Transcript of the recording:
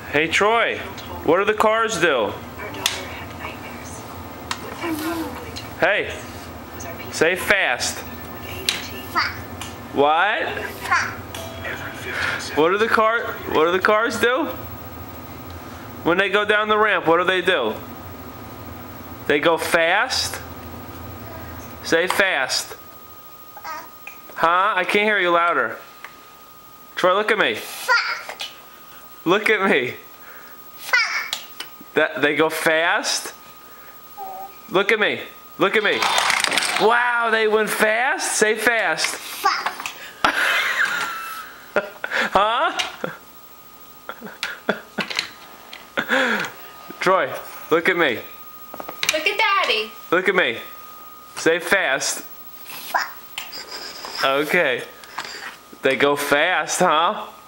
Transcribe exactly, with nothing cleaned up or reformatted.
Hey Troy, what do the cars do? Hey, say fast. What? What do the car? What do the cars do? When they go down the ramp, what do they do? They go fast? Say fast. Huh? I can't hear you louder. Troy, look at me. Look at me. That they go fast? Look at me. Look at me. Wow, they went fast? Say fast. Huh? Troy, look at me. Look at Daddy. Look at me. Say fast. Okay. They go fast, huh?